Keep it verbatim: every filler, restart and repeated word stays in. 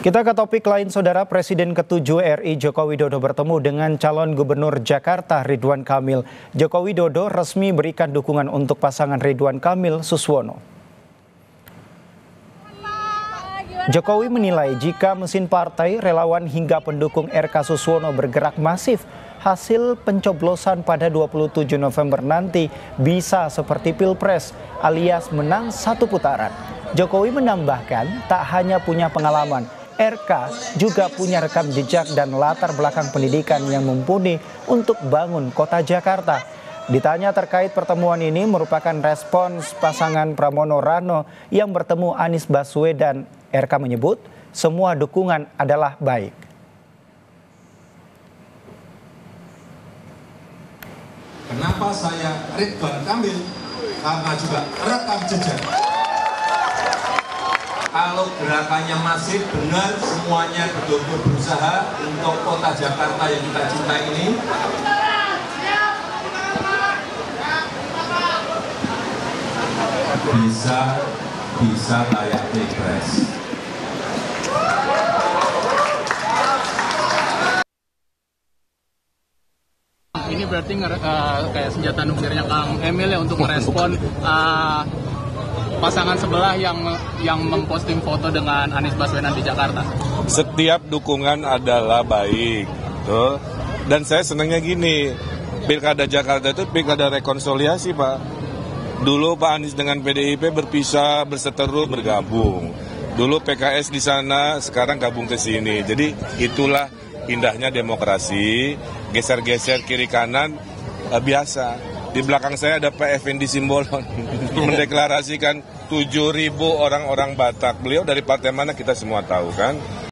Kita ke topik lain, Saudara. Presiden ketujuh R I Joko Widodo bertemu dengan calon gubernur Jakarta Ridwan Kamil. Joko Widodo resmi berikan dukungan untuk pasangan Ridwan Kamil Suswono. Jokowi menilai jika mesin partai, relawan hingga pendukung R K Suswono bergerak masif, hasil pencoblosan pada dua puluh tujuh November nanti bisa seperti Pilpres alias menang satu putaran. Jokowi menambahkan tak hanya punya pengalaman, R K juga punya rekam jejak dan latar belakang pendidikan yang mumpuni untuk bangun kota Jakarta. Ditanya terkait pertemuan ini merupakan respons pasangan Pramono Rano yang bertemu Anies Baswedan, R K menyebut semua dukungan adalah baik. Kenapa saya Ridwan Kamil? Karena juga rekam jejak. Kalau gerakannya masih benar, semuanya betul-betul berusaha untuk kota Jakarta yang kita cintai ini. Bisa, bisa layak Pilpres. Ini berarti uh, kayak senjata nuklirnya Kang Emil ya untuk merespon uh, pasangan sebelah yang yang memposting foto dengan Anies Baswedan di Jakarta. Setiap dukungan adalah baik, tuh. Dan saya senangnya gini, Pilkada Jakarta itu pilkada rekonsiliasi, Pak. Dulu Pak Anies dengan P D I P berpisah, berseteru, bergabung. Dulu P K S di sana, sekarang gabung ke sini. Jadi itulah indahnya demokrasi, geser-geser kiri kanan eh, biasa. Di belakang saya ada Pak Effendi Simbolon mendeklarasikan tujuh ribu orang-orang Batak. Beliau dari partai mana kita semua tahu kan.